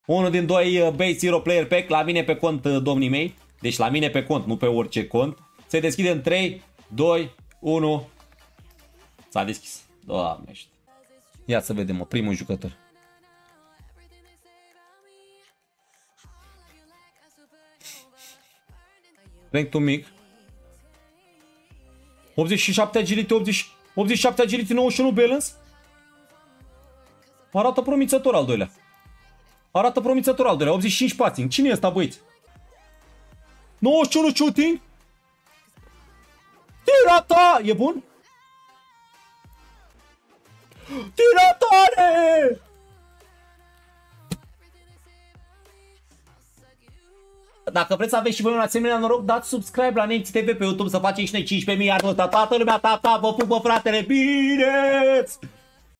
Unul din doi base zero player pack la mine pe cont, domnii mei. Deci la mine pe cont, nu pe orice cont. Se deschide în 3, 2, 1. S-a deschis. Doamne. Ia să vedem, primul jucător. Rank to mic. 87 agility, 87 agility, 91 balance. Arată promițător al doilea. 85 passing. Cine e ăsta, băieți? 91 shooting. Tirata! E bun? Tiratare! Dacă vreți să aveți și voi un asemenea noroc, dați subscribe la Nemții TV pe YouTube să facem și noi 15.000 anul ăsta. Toată lumea, ta, vă pupă, fratele, bine!